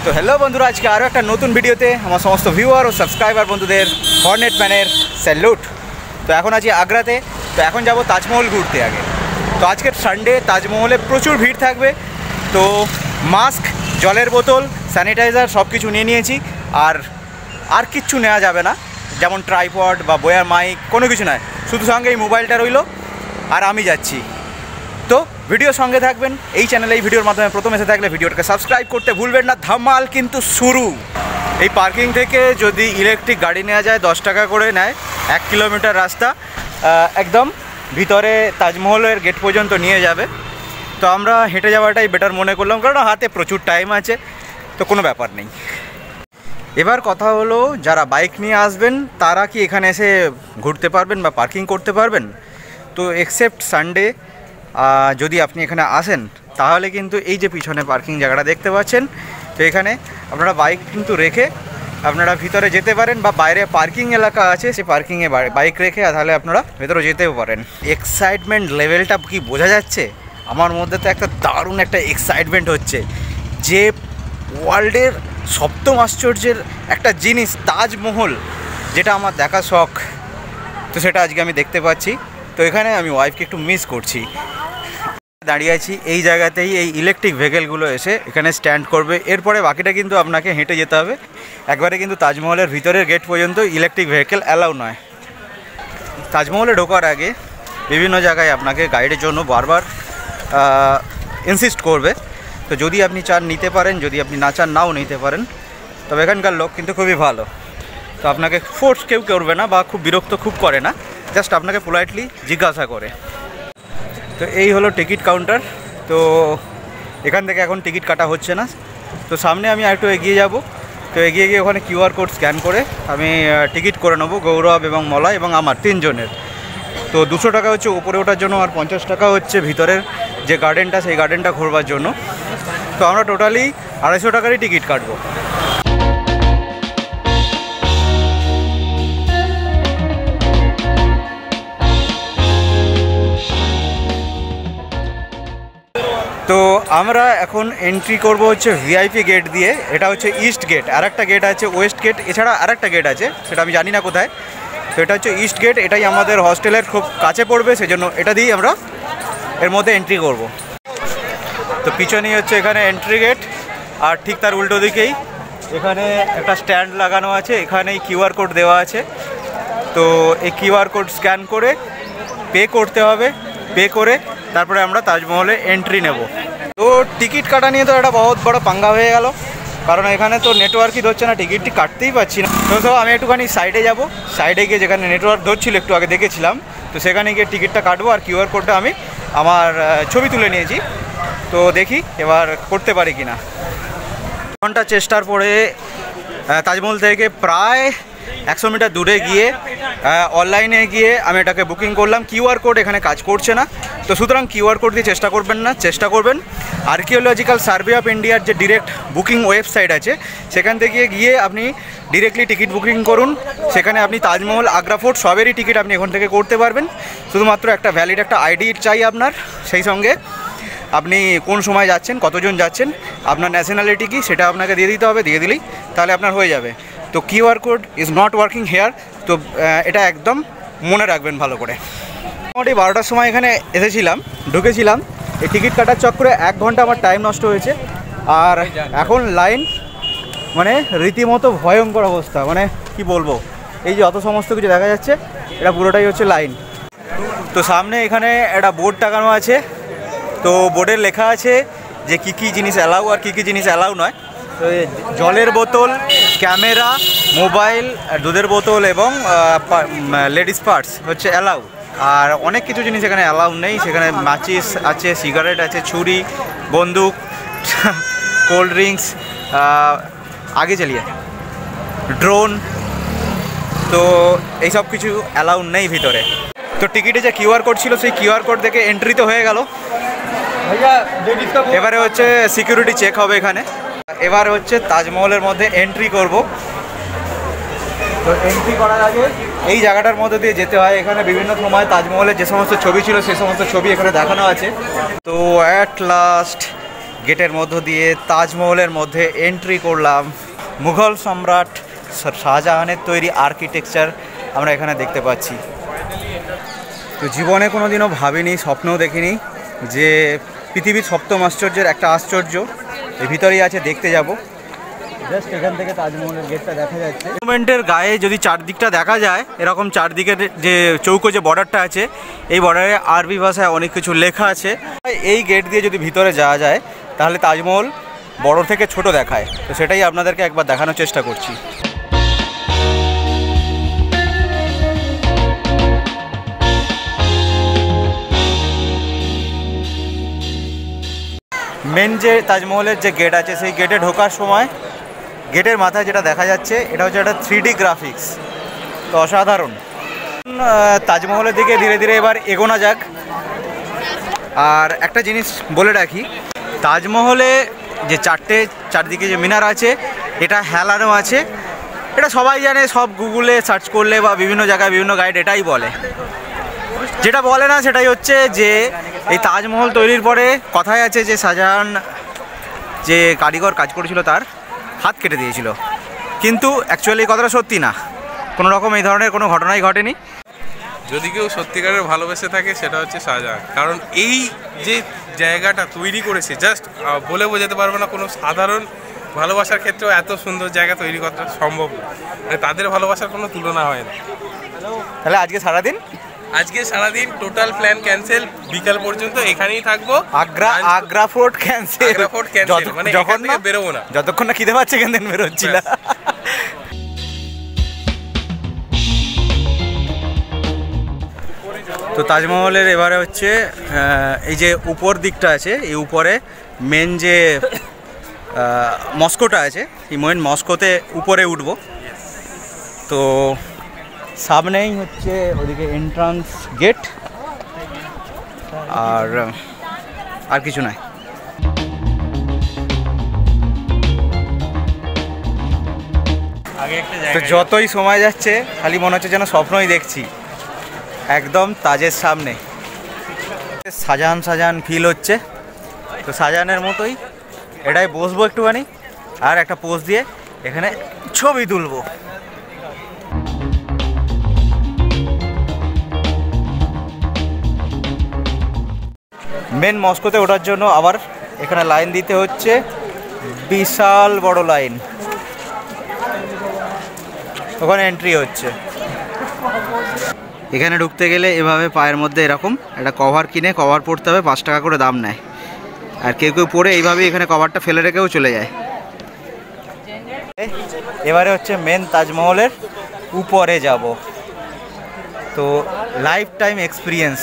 তো হ্যালো বন্ধুরা, আজকে আরও একটা নতুন ভিডিওতে আমার সমস্ত ভিউয়ার ও সাবস্ক্রাইবার বন্ধুদের হর্নেট ম্যানের স্যালুট। তো এখন আছি আগ্রাতে। তো এখন যাব তাজমহল ঘুরতে আগে। তো আজকের সানডে তাজমহলে প্রচুর ভিড় থাকবে। তো মাস্ক, জলের বোতল, স্যানিটাইজার সব কিছু নিয়ে নিয়েছি। আর কিচ্ছু নেওয়া যাবে না, যেমন ট্রাইপড বা বয়ার মাইক কোনো কিছু নয়, শুধু সঙ্গে এই মোবাইলটা রইল। আর আমি যাচ্ছি। তো ভিডিওর সঙ্গে থাকবেন। এই চ্যানেলে এই ভিডিওর মাধ্যমে প্রথম এসে থাকলে ভিডিওটাকে সাবস্ক্রাইব করতে ভুলবেন না। ধামাল কিন্তু শুরু। এই পার্কিং থেকে যদি ইলেকট্রিক গাড়ি নেওয়া যায় 10 টাকা করে নেয়, 1 কিলোমিটার রাস্তা একদম ভিতরে তাজমহলের গেট পর্যন্ত নিয়ে যাবে। তো আমরা হেঁটে যাওয়াটাই বেটার মনে করলাম, কারণ হাতে প্রচুর টাইম আছে, তো কোনো ব্যাপার নেই। এবার কথা হলো, যারা বাইক নিয়ে আসবেন তারা কি এখানে এসে ঘুরতে পারবেন বা পার্কিং করতে পারবেন? তো এক্সেপ্ট সানডে যদি আপনি এখানে আসেন তাহলে কিন্তু এই যে পিছনে পার্কিং জায়গাটা দেখতে পাচ্ছেন, তো এখানে আপনারা বাইক কিন্তু রেখে আপনারা ভিতরে যেতে পারেন, বা বাইরে পার্কিং এলাকা আছে সেই পার্কিংয়ে বাইক রেখে তাহলে আপনারা ভেতরে যেতেও পারেন। এক্সাইটমেন্ট লেভেলটা কি বোঝা যাচ্ছে? আমার মধ্যে তো একটা দারুণ একটা এক্সাইটমেন্ট হচ্ছে যে ওয়ার্ল্ডের সপ্তম আশ্চর্যের একটা জিনিস তাজমহল, যেটা আমার দেখা শখ, তো সেটা আজকে আমি দেখতে পাচ্ছি। তো এখানে আমি ওয়াইফকে একটু মিস করছি। দাঁড়িয়ে আছি এই জায়গাতেই, এই ইলেকট্রিক ভেহিকেলগুলো এসে এখানে স্ট্যান্ড করবে। এরপরে বাকিটা কিন্তু আপনাকে হেঁটে যেতে হবে। একবারে কিন্তু তাজমহলের ভিতরের গেট পর্যন্ত ইলেকট্রিক ভেহিকেল অ্যালাউ নয়। তাজমহলে ঢোকার আগে বিভিন্ন জায়গায় আপনাকে গাইডের জন্য বারবার ইনসিস্ট করবে। তো যদি আপনি চান নিতে পারেন, যদি আপনি না চান নাও নিতে পারেন। তবে এখানকার লোক কিন্তু খুবই ভালো। তো আপনাকে ফোর্স কেউ করবে না বা খুব বিরক্ত খুব করে না, জাস্ট আপনাকে পোলাইটলি জিজ্ঞাসা করে। তো এই হলো টিকিট কাউন্টার। তো এখান থেকে এখন টিকিট কাটা হচ্ছে না। তো সামনে আমি একটু এগিয়ে যাব। তো এগিয়ে গিয়ে ওখানে কিউআর কোড স্ক্যান করে আমি টিকিট করে নেবো, গৌরব এবং মলয় এবং আমার 3 জনের। তো 200 টাকা হচ্ছে উপরে ওঠার জন্য, আর 50 টাকা হচ্ছে ভিতরের যে গার্ডেনটা সেই গার্ডেনটা ঘোরবার জন্য। তো আমরা টোটালি 250 টাকারই টিকিট কাটবো। তো আমরা এখন এন্ট্রি করব হচ্ছে ভিআইপি গেট দিয়ে। এটা হচ্ছে ইস্ট গেট, আর একটা গেট আছে ওয়েস্ট গেট, এছাড়া আর একটা গেট আছে, সেটা আমি জানি না কোথায়। তো এটা হচ্ছে ইস্ট গেট, এটাই আমাদের হস্টেলের খুব কাছে পড়বে, সেজন্য এটা দিয়েই আমরা এর মধ্যে এন্ট্রি করব। তো পিছনেই হচ্ছে এখানে এন্ট্রি গেট, আর ঠিক তার উল্টো দিকেই এখানে একটা স্ট্যান্ড লাগানো আছে, এখানেই কিউআর কোড দেওয়া আছে। তো এই কিউআর কোড স্ক্যান করে পে করতে হবে। পে করে তারপরে আমরা তাজমহলে এন্ট্রি নেব। তো টিকিট কাটা নিয়ে তো একটা বহুত বড় পাঙ্গা হয়ে গেল, কারণ এখানে তো নেটওয়ার্কই ধরছে না, টিকিটটি কাটতেই পারছি না। তো আমি একটুখানি সাইডে যাব, সাইডে গিয়ে যেখানে নেটওয়ার্ক ধরছিল একটু আগে দেখেছিলাম, তো সেখানে গিয়ে টিকিটটা কাটবো। আর কিউআর কোডটা আমি আমার ছবি তুলে নিয়েছি। তো দেখি এবার করতে পারি কি না। ঘন্টা চেষ্টার পরে তাজমহল থেকে প্রায় 100 মিটার দূরে গিয়ে অনলাইনে গিয়ে আমি এটাকে বুকিং করলাম। কিউআর কোড এখানে কাজ করছে না, তো সুতরাং কিউআর কোড দিয়ে চেষ্টা করবেন না, চেষ্টা করবেন আর্কিওলজিক্যাল সার্ভে অফ ইন্ডিয়ার যে ডিরেক্ট বুকিং ওয়েবসাইট আছে সেখান থেকে গিয়ে আপনি ডিরেক্টলি টিকিট বুকিং করুন। সেখানে আপনি তাজমহল, আগ্রা ফোর্ট সবেরই টিকিট আপনি এখান থেকে করতে পারবেন। শুধুমাত্র একটা ভ্যালিড একটা আইডি চাই আপনার, সেই সঙ্গে আপনি কোন সময় যাচ্ছেন, কতজন যাচ্ছেন, আপনার ন্যাশনালিটি কি সেটা আপনাকে দিয়ে দিতে হবে। দিয়ে দিলেই তাহলে আপনার হয়ে যাবে। তো QR code is not working here, তো এটা একদম মনে রাখবেন ভালো করে। মোটামুটি 12টার সময় এখানে এসেছিলাম, ঢুকেছিলাম। এই টিকিট কাটার চক্করে 1 ঘন্টা আমার টাইম নষ্ট হয়েছে। আর এখন লাইন মানে রীতিমতো ভয়ঙ্কর অবস্থা, মানে কি বলবো, এই যে অত সমস্ত কিছু দেখা যাচ্ছে, এটা পুরোটাই হচ্ছে লাইন। তো সামনে এখানে একটা বোর্ড টাঙানো আছে। তো বোর্ডে লেখা আছে যে কী কী জিনিস অ্যালাউ আর কী কী জিনিস অ্যালাউ নয়। তো জলের বোতল, ক্যামেরা, মোবাইল, দুধের বোতল এবং লেডিস পার্টস হচ্ছে অ্যালাউ। আর অনেক কিছু জিনিস এখানে অ্যালাউ নেই। সেখানে মাচিস আছে, সিগারেট আছে, ছুরি, বন্দুক, কোল্ড ড্রিঙ্কস, আগে চালিয়ে ড্রোন, তো এইসব কিছু অ্যালাউ নেই ভিতরে। তো টিকিটে যে কিউআর কোড ছিল সেই কিউআর কোড দেখে এন্ট্রি তো হয়ে গেল। এবারে হচ্ছে সিকিউরিটি চেক হবে এখানে। এবার হচ্ছে তাজমহলের মধ্যে এন্ট্রি করব। তো এন্ট্রি করার আগে এই জায়গাটার মধ্যে দিয়ে যেতে হয়। এখানে বিভিন্ন সময় তাজমহলের যে সমস্ত ছবি ছিল সেই সমস্ত ছবি এখানে দেখানো আছে। তো অ্যাট লাস্ট গেটের মধ্য দিয়ে তাজমহলের মধ্যে এন্ট্রি করলাম। মুঘল সম্রাট শাহজাহানের তৈরি আর্কিটেকচার আমরা এখানে দেখতে পাচ্ছি। তো জীবনে কোনো দিনও ভাবিনি, স্বপ্নও দেখিনি যে পৃথিবীর সপ্তম আশ্চর্যের একটা আশ্চর্য এর ভিতরেই আছে, দেখতে যাব। জাস্ট এখান থেকে তাজমহলের গেটটা দেখা যাচ্ছে। মনুমেন্টের গায়ে যদি চারদিকটা দেখা যায়, এরকম চারদিকের যে চৌকো যে বর্ডারটা আছে, এই বর্ডারে আরবি ভাষায় অনেক কিছু লেখা আছে। এই গেট দিয়ে যদি ভিতরে যাওয়া যায় তাহলে তাজমহল বড় থেকে ছোট দেখায়। তো সেটাই আপনাদেরকে একবার দেখানোর চেষ্টা করছি। মেন যে তাজমহলের যে গেট আছে, সেই গেটে ঢোকার সময় গেটের মাথায় যেটা দেখা যাচ্ছে এটা হচ্ছে একটা 3D গ্রাফিক্স। তো অসাধারণ। তাজমহলের দিকে ধীরে ধীরে এবার এগোনো যাক। আর একটা জিনিস বলে রাখি, তাজমহলে যে চারদিকে যে মিনার আছে এটা হেলানো আছে, এটা সবাই জানে। সব গুগলে সার্চ করলে বা বিভিন্ন জায়গায় বিভিন্ন গাইড এটাই বলে। যেটা বলে না সেটাই হচ্ছে যে এই তাজমহল তৈরির পরে কথাই আছে যে শাহজাহান যে কারিগর কাজ করেছিল তার হাত কেটে দিয়েছিল, কিন্তু অ্যাকচুয়ালি এই কথাটা সত্যি না। কোনো রকম এই ধরনের কোনো ঘটনাই ঘটেনি। যদি কেউ সত্যিকারের ভালোবেসে থাকে সেটা হচ্ছে শাহজাহান, কারণ এই যে জায়গাটা তৈরি করেছে জাস্ট বলে বোঝাতে পারবো না। কোনো সাধারণ ভালোবাসার ক্ষেত্রেও এত সুন্দর জায়গা তৈরি করা সম্ভব না, মানে তাদের ভালোবাসার কোনো তুলনা হয় না। তাহলে আজকে সারাদিন টোটাল প্ল্যান ক্যান্সেল, বিকাল পর্যন্ত এখানেই থাকবো। আগ্রা ফোর্ট ক্যান্সেল, মানে যখন থেকে বেরোবো না, যতক্ষণ না খিদে পাচ্ছে এখান থেকে বেরোচ্ছি না। তো তাজমহলের এবারে হচ্ছে এই যে উপর দিকটা আছে, এই উপরে মেন যে মস্কোটা আছে, এই মেন মস্কোতে উপরে উঠবো। তো সামনেই হচ্ছে ওদিকে এন্ট্রান্স গেট, আর কিছু নাই। তো যতই সময় যাচ্ছে খালি মনে হচ্ছে যেন স্বপ্নই দেখছি, একদম তাজের সামনে। শাহজাহান ফিল হচ্ছে। তো শাহজাহানের মতোই এটাই বসবো একটুখানি, আর একটা পোজ দিয়ে এখানে ছবি তুলবো। মেন মস্কোতে ওঠার জন্য আবার এখানে লাইন দিতে হচ্ছে, বিশাল বড় লাইন। ওখানে এন্ট্রি হচ্ছে। এখানে ঢুকতে গেলে এভাবে পায়ের মধ্যে এরকম একটা কভার কিনে কভার পরতে হবে, 5 টাকা করে দাম নেয়। আর কেউ পরে এইভাবেই এখানে কভারটা ফেলে রেখেও চলে যায়। এবারে হচ্ছে মেন তাজমহলের উপরে যাব। তো লাইফ টাইম এক্সপিরিয়েন্স।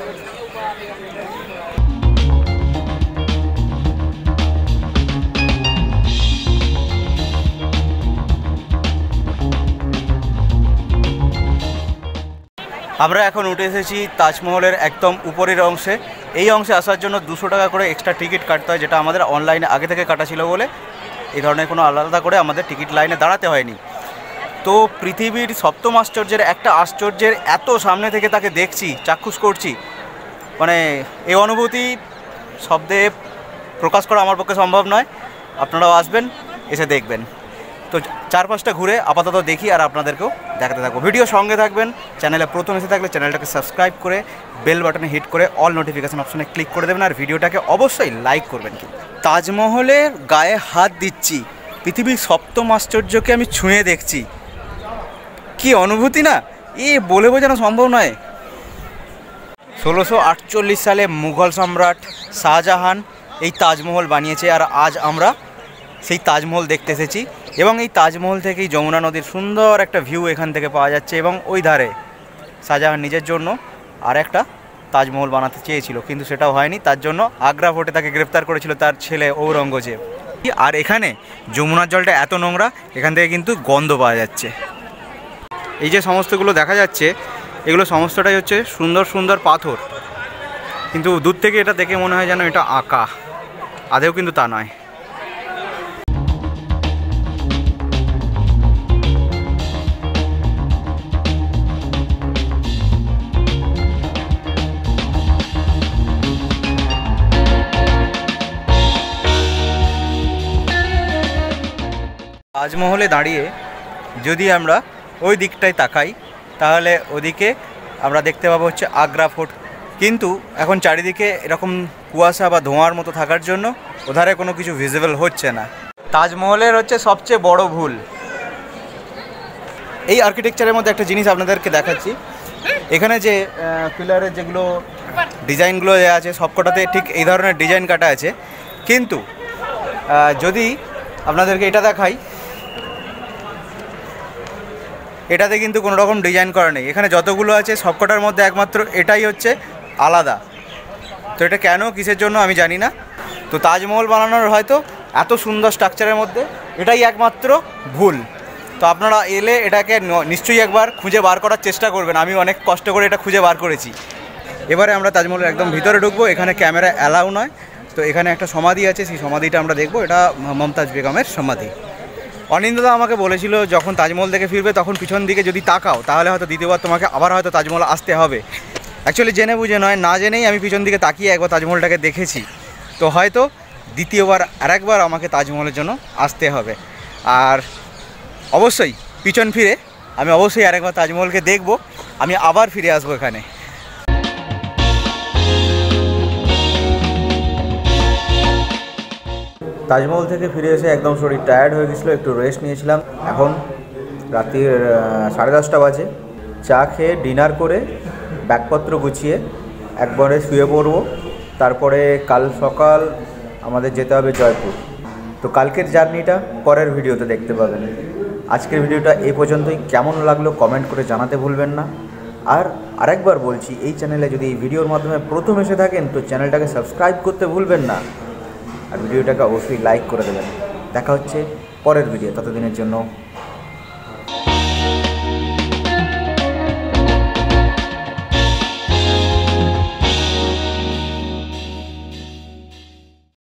আমরা এখন উঠে এসেছি তাজমহলের একদম উপরের অংশে। এই অংশে আসার জন্য 200 টাকা করে এক্সট্রা টিকিট কাটতে হয়, যেটা আমাদের অনলাইনে আগে থেকে কাটা ছিল বলে এই ধরনের কোনো আলাদা করে আমাদের টিকিট লাইনে দাঁড়াতে হয়নি। তো পৃথিবীর সপ্তম আশ্চর্যের একটা আশ্চর্যের এত সামনে থেকে তাকে দেখছি, চাক্ষুষ করছি, মানে এই অনুভূতি শব্দে প্রকাশ করা আমার পক্ষে সম্ভব নয়। আপনারাও আসবেন, এসে দেখবেন। তো চারপাশটা ঘুরে আপাতত দেখি আর আপনাদেরকেও দেখাতে থাকবো। ভিডিও সঙ্গে থাকবেন। চ্যানেলে প্রথম এসে থাকলে চ্যানেলটাকে সাবস্ক্রাইব করে বেল বাটনে হিট করে অল নোটিফিকেশান অপশনে ক্লিক করে দেবেন, আর ভিডিওটাকে অবশ্যই লাইক করবেন। কি তাজমহলের গায়ে হাত দিচ্ছি, পৃথিবীর সপ্তম আশ্চর্যকে আমি ছুঁয়ে দেখছি, কি অনুভূতি না, বলে বোঝানো সম্ভব নয়। 1648 সালে মুঘল সম্রাট শাহজাহান এই তাজমহল বানিয়েছে, আর আজ আমরা সেই তাজমহল দেখতে এসেছি। এবং এই তাজমহল থেকেই যমুনা নদীর সুন্দর একটা ভিউ এখান থেকে পাওয়া যাচ্ছে। এবং ওই ধারে শাহজাহান নিজের জন্য আর একটা তাজমহল বানাতে চেয়েছিল, কিন্তু সেটাও হয়নি। তার জন্য আগ্রা ফোর্টে তাকে গ্রেপ্তার করেছিল তার ছেলে ঔরঙ্গজেব। আর এখানে যমুনার জলটা এত নোংরা, এখান থেকে কিন্তু গন্ধ পাওয়া যাচ্ছে। এই যে সমস্তগুলো দেখা যাচ্ছে, এগুলো সমস্তটাই হচ্ছে সুন্দর সুন্দর পাথর, কিন্তু দূর থেকে এটা দেখে মনে হয় যেন এটা আঁকা, আদেও কিন্তু তা নয়। তাজমহলে দাঁড়িয়ে যদি আমরা ওই দিকটায় তাকাই তাহলে ওদিকে আমরা দেখতে পাবো হচ্ছে আগ্রা ফোর্ট, কিন্তু এখন চারিদিকে এরকম কুয়াশা বা ধোঁয়ার মতো থাকার জন্য ওধারে কোনো কিছু ভিজিবল হচ্ছে না। তাজমহলের হচ্ছে সবচেয়ে বড় ভুল, এই আর্কিটেকচারের মধ্যে একটা জিনিস আপনাদেরকে দেখাচ্ছি। এখানে যে পিলারের যেগুলো ডিজাইনগুলো আছে সবকটাতে ঠিক এই ধরনের ডিজাইন কাটা আছে, কিন্তু যদি আপনাদেরকে এটা দেখাই, এটাতে কিন্তু কোনো রকম ডিজাইন করা নেই। এখানে যতগুলো আছে সবকটার মধ্যে একমাত্র এটাই হচ্ছে আলাদা। তো এটা কেন, কিসের জন্য আমি জানি না। তো তাজমহল বানানোর হয়তো এত সুন্দর স্ট্রাকচারের মধ্যে এটাই একমাত্র ভুল। তো আপনারা এলে এটাকে নিশ্চয়ই একবার খুঁজে বার করার চেষ্টা করবেন। আমি অনেক কষ্ট করে এটা খুঁজে বার করেছি। এবারে আমরা তাজমহলের একদম ভিতরে ঢুকবো। এখানে ক্যামেরা অ্যালাউ নয়। তো এখানে একটা সমাধি আছে, সেই সমাধিটা আমরা দেখবো। এটা মমতাজ বেগমের সমাধি। অনিন্দদা আমাকে বলেছিল যখন তাজমহল থেকে ফিরবে তখন পিছন দিকে যদি তাকাও তাহলে হয়তো দ্বিতীয়বার তোমাকে আবার হয়তো তাজমহল আসতে হবে। অ্যাকচুয়ালি জেনে বুঝে নয়, না জেনেই আমি পিছন দিকে তাকিয়ে একবার তাজমহলটাকে দেখেছি। তো হয়তো দ্বিতীয়বার আরেকবার আমাকে তাজমহলের জন্য আসতে হবে। আর অবশ্যই পিছন ফিরে আমি অবশ্যই আরেকবার তাজমহলকে দেখব, আমি আবার ফিরে আসবো এখানে। তাজমহল থেকে ফিরে এসে একদম শরীর টায়ার্ড হয়ে গেছিলো, একটু রেস্ট নিয়েছিলাম। এখন রাত্রির 10:30 বাজে। চা খেয়ে ডিনার করে ব্যাগপত্র গুছিয়ে একবারে শুয়ে পড়বো। তারপরে কাল সকাল আমাদের যেতে হবে জয়পুর। তো কালকের জার্নিটা পরের ভিডিওতে দেখতে পাবেন। আজকের ভিডিওটা এই পর্যন্তই। কেমন লাগলো কমেন্ট করে জানাতে ভুলবেন না। আর আরেকবার বলছি, এই চ্যানেলে যদি এই ভিডিওর মাধ্যমে প্রথম এসে থাকেন তো চ্যানেলটাকে সাবস্ক্রাইব করতে ভুলবেন না, আর ভিডিওটাকে অবশ্যই লাইক করে দেবেন। দেখা হচ্ছে পরের ভিডিও, ততদিনের জন্য